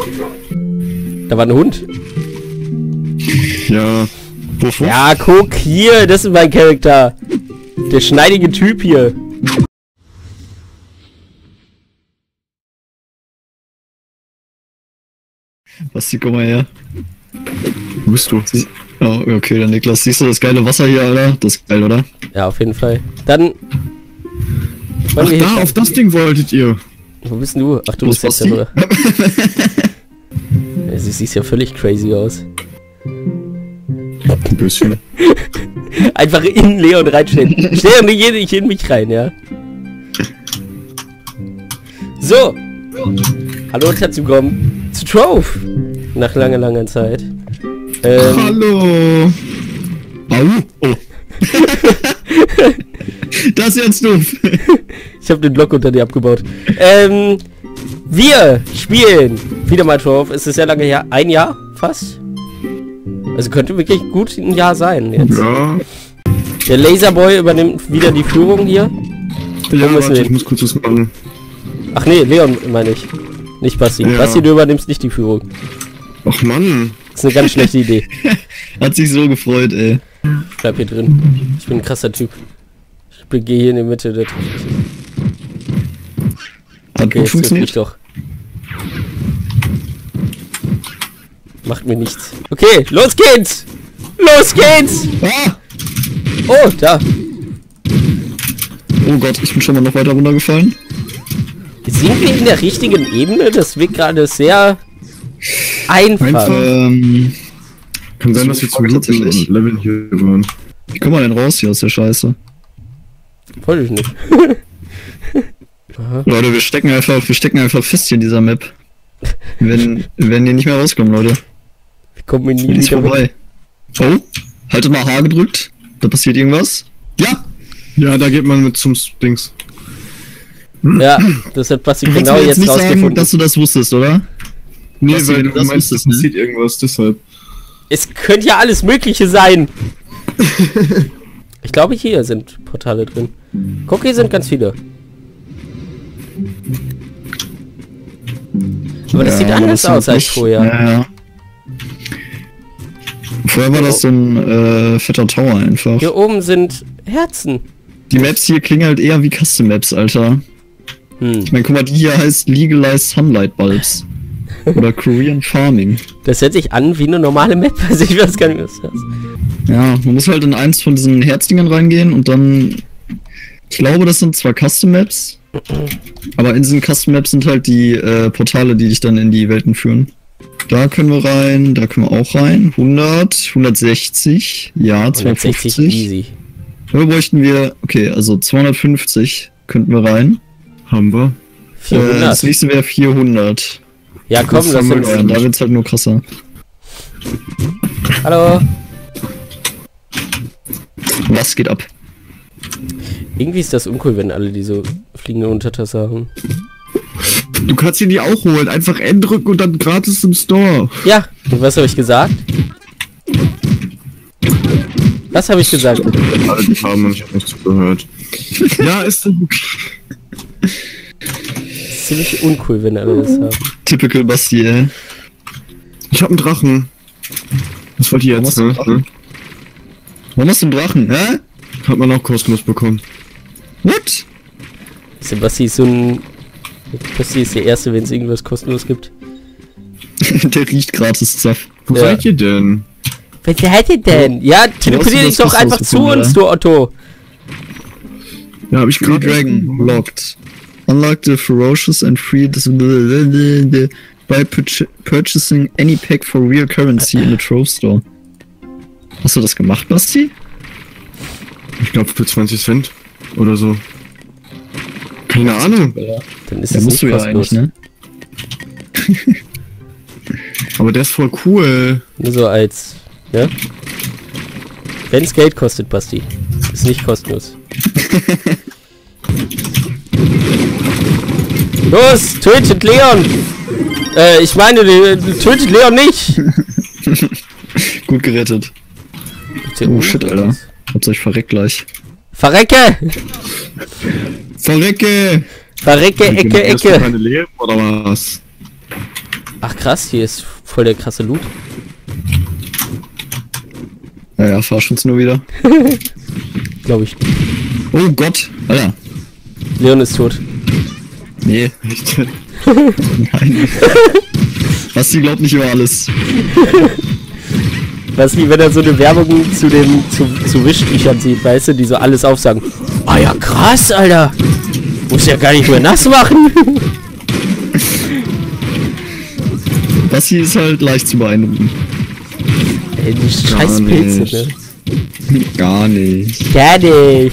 Da war ein Hund. Ja. Wofür? Ja, guck hier, das ist mein Charakter. Der schneidige Typ hier. Basti, komm mal her. Wo bist du? Oh, okay, dann Niklas, siehst du das geile Wasser hier, Alter? Das ist geil, oder? Ja, auf jeden Fall. Dann... Ach, da, auf das Ding wolltet ihr. Wo bist denn du? Ach, du bist jetzt der Bruder. Sie sieht ja völlig crazy aus. Ein bisschen. Einfach in Leon reinstellen. Stell nicht in mich rein, ja. So. Hallo und herzlich willkommen zu Trove. Nach langer Zeit. Hallo. Au. Oh. Das ist jetzt doof. Ich habe den Block unter dir abgebaut. Wir spielen wieder mal Trove. Es ist sehr lange her. Ein Jahr fast. Also könnte wirklich gut ein Jahr sein jetzt. Ja. Der Laserboy übernimmt wieder die Führung hier. Ja, warte, ich muss kurz was machen. Ach nee, Leon meine ich. Nicht Basti. Ja. Basti, du übernimmst nicht die Führung. Ach Mann. Das ist eine ganz schlechte Idee. Hat sich so gefreut, ey. Ich bleib hier drin. Ich bin ein krasser Typ. Ich gehe hier in die Mitte der... Hat Okay, gut jetzt trifft mich funktioniert. doch. Macht mir nichts. Okay, los geht's! Los geht's! Ah! Oh, da. Oh Gott, ich bin schon mal noch weiter runtergefallen. Sind wir in der richtigen Ebene? Das wirkt gerade sehr einfach. Kann sein, dass wir zu tatsächlich. Level hier waren. Wie kommen wir denn raus hier aus der Scheiße? Wollte ich nicht. Leute, wir stecken einfach fest hier in dieser Map. Wir werden hier nicht mehr rauskommen, Leute. Wir kommen nie Nichts wieder vorbei. Oh, haltet mal H gedrückt. Da passiert irgendwas. Ja! Ja, da geht man mit zum Dings. Ja, das hat Basti Du willst genau mir jetzt nicht sagen, rausgefunden. dass du das wusstest, oder? Nee, Was, weil wenn du du das meinst, wusstest, da ne? passiert irgendwas, deshalb. Es könnte ja alles Mögliche sein. Ich glaube, hier sind Portale drin. Guck, hier sind ganz viele. Aber das sieht anders aus als vorher. Ja. Vorher war das so ein fetter Tower einfach. Hier oben sind Herzen. Die Maps hier klingen halt eher wie Custom Maps, Alter. Ich meine, guck mal, die hier heißt Legalized Sunlight Bulbs. Oder Korean Farming. Das hört sich an wie eine normale Map. Also ich weiß gar nicht, was das ist. Ja, man muss halt in eins von diesen Herzdingern reingehen und dann... Ich glaube, das sind zwar Custom Maps, aber in diesen Custom Maps sind halt die Portale, die dich dann in die Welten führen. Da können wir rein, da können wir auch rein. 100, 160, ja, 260 250. easy. Da bräuchten wir, okay, also 250 könnten wir rein. Haben wir. 400. Das nächste wäre 400. Ja, komm, das das haben wir sind... noch. Da wird's halt nur krasser. Hallo. Was geht ab? Irgendwie ist das uncool, wenn alle diese fliegende Untertasse haben. Du kannst ihn die auch holen. Einfach N drücken und dann gratis im Store. Ja, und was habe ich gesagt? Was habe ich gesagt? Alle die haben und ich hab nicht zugehört. Ja, ist das okay. Ist ziemlich uncool, wenn alle das haben. Typical Basti, ey. Ich hab einen Drachen. Was wollt ihr Warum jetzt, hast du einen ne? Drachen? Warum hast du einen Drachen, hä? Hat man auch kostenlos bekommen. What? Basti ist so ein... Basti ist der Erste, wenn es irgendwas kostenlos gibt. Der riecht gratis Zaff. Wo Ja. seid ihr denn? Was seid ihr denn? Ja, teleportier dich das doch einfach zu rausgefunden, uns, du Otto. Ja, hab ich Free gerade. Dragon locked. Unlock the ferocious and free by purchasing any pack for real currency in the Trove Store. Hast du das gemacht, Basti? Ich glaube für 20 Cent oder so. Keine Ahnung. Dann ist Ja, es musst nicht du ja kostenlos. eigentlich, ne? Aber der ist voll cool. Nur so als... Ja? Wenn es Geld kostet, Basti. Ist nicht kostenlos. Los, tötet Leon! Ich meine, tötet Leon nicht! Gut gerettet. Oh shit, Alter. Habt euch verreckt gleich. Verrecke! Verrecke! Verrecke, Ecke, Hast du Ecke! keine Leben oder was? Ach krass, hier ist voll der krasse Loot. Naja, verarsch uns nur wieder. Glaube ich. Oh Gott, Alter. Leon ist tot. Nee. Echt? Nein. Basti glaubt nicht über alles. Was wie wenn er so eine Werbung zu Wischtüchern sieht, weißt du, die so alles aufsagen. Ah ja, krass, Alter. Muss ja gar nicht mehr nass machen. Basti ist halt leicht zu beeindrucken. Ey, die scheiß Pilze, ne? Gar nicht. Gar nicht.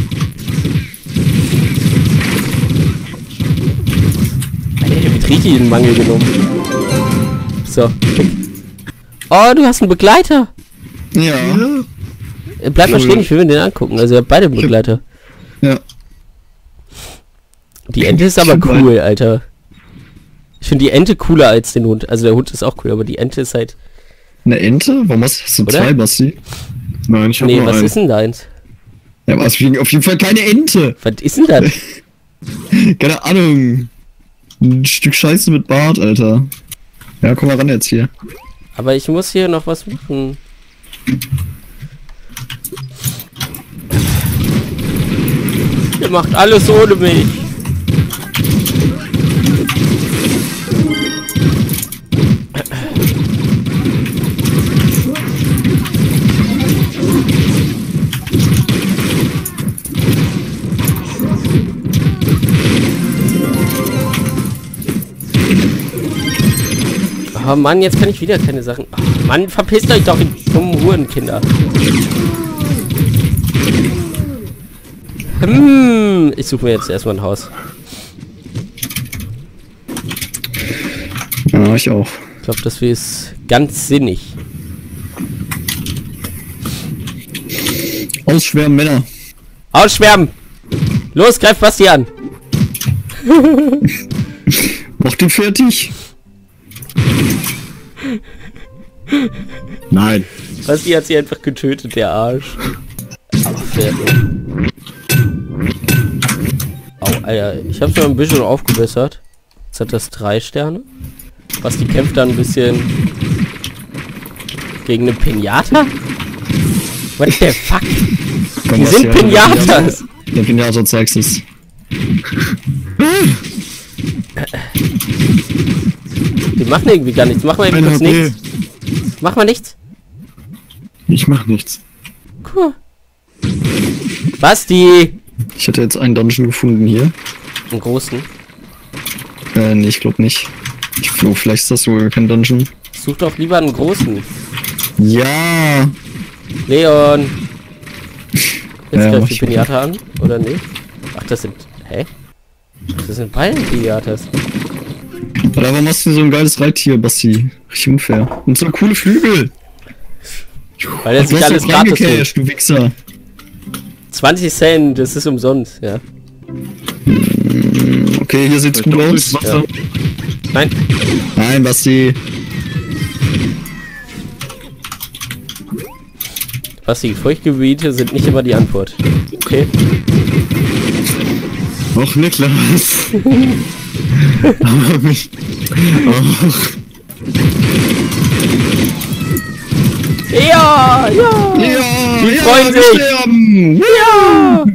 Alter, ich hab richtig den Mangel genommen. So. Oh, du hast einen Begleiter. Ja. Bleib mal stehen, ich will mir den angucken. Also, ihr habt beide einen Begleiter. Ja. Die Ente ist aber cool, Alter. Ich finde die Ente cooler als den Hund. Also, der Hund ist auch cool, aber die Ente ist halt... Eine Ente? Warum hast du Oder? zwei, Basti? Nein, ich hab Nee, nur was einen. ist denn deins? Ja, aber es fliegen auf jeden Fall keine Ente. Was ist denn das? Keine Ahnung. Ein Stück Scheiße mit Bart, Alter. Ja, komm mal ran jetzt hier. Aber ich muss hier noch was machen. Ihr macht alles ohne mich. Oh Mann, jetzt kann ich wieder keine Sachen... Ach, Mann, verpisst euch doch, ihr dummen Hurenkinder. Ich suche mir jetzt erstmal ein Haus. Ja, ich auch. Ich glaube, das ist ganz sinnig. Ausschwärmen, Männer. Ausschwärmen! Los, greif Basti an! Mach den fertig. Nein. Basti hat sie einfach getötet, der Arsch. Aber fertig. Au, Alter, ich hab's mal ein bisschen aufgebessert. Jetzt hat das 3 Sterne. Basti kämpft dann ein bisschen gegen eine Pinata? What the fuck? Komm, Die Basti, sind Alter, Pinatas! Der Pinata zeigst es. Die machen irgendwie gar nichts. Mach mal eben kurz nichts. Mach mal nichts. Ich mach nichts. Cool. Basti! Ich hätte jetzt einen Dungeon gefunden hier. Einen großen. Nee, ich glaube nicht. Vielleicht ist das sogar kein Dungeon. Such doch lieber einen großen. Ja. Leon! Jetzt Ja, greift mach die ich mal. Pinata an, oder nicht? Ach, das sind... Hä? Das sind beide Pinatas. Aber warum hast du so ein geiles Reittier, Basti? Richtig unfair. Und so coole Flügel. Weil er Du sich hast alles doch gratis holt. reingecasht, du Wichser. 20 Cent, das ist umsonst, ja. Okay, hier sieht's gut aus. Ja. Nein, Nein, Basti. Basti, Feuchtgebiete sind nicht immer die Antwort. Okay. Och, Niklas. Aber mich. Och. Ja, ja! Ja, Die ja, freuen wir sich. sterben. Ja!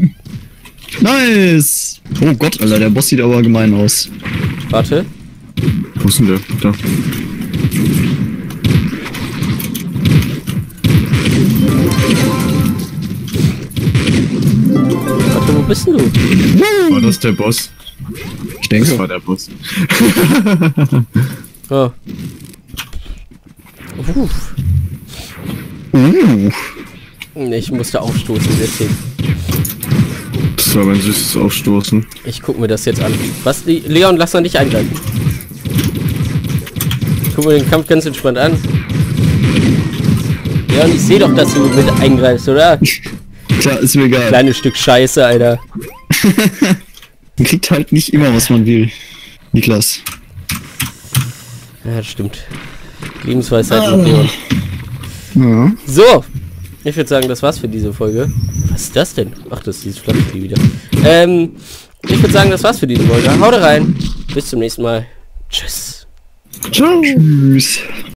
Nice. Oh Gott, Alter, der Boss sieht aber gemein aus. Warte. Wo ist denn der? Da. Warte, wo bist denn du? War das der Boss? Ich Das denke. war der Boss. Oh. Uff. Ich musste aufstoßen, deswegen. Das war mein süßes Aufstoßen. Ich guck mir das jetzt an. Was, Leon, lass mal nicht eingreifen. Guck mir den Kampf ganz entspannt an. Leon, ich sehe doch, dass du mit eingreifst, oder? Klar, ist mir egal. Kleines Stück Scheiße, Alter. Man kriegt halt nicht immer, was man will. Niklas. Ja, das stimmt. Lebensweisheit mit Leon. Ja. So, ich würde sagen, das war's für diese Folge. Was ist das denn? Ach, das ist dieses Flaschenspiel wieder. Ich würde sagen, das war's für diese Folge. Haut rein. Bis zum nächsten Mal. Tschüss. Ciao. Tschüss.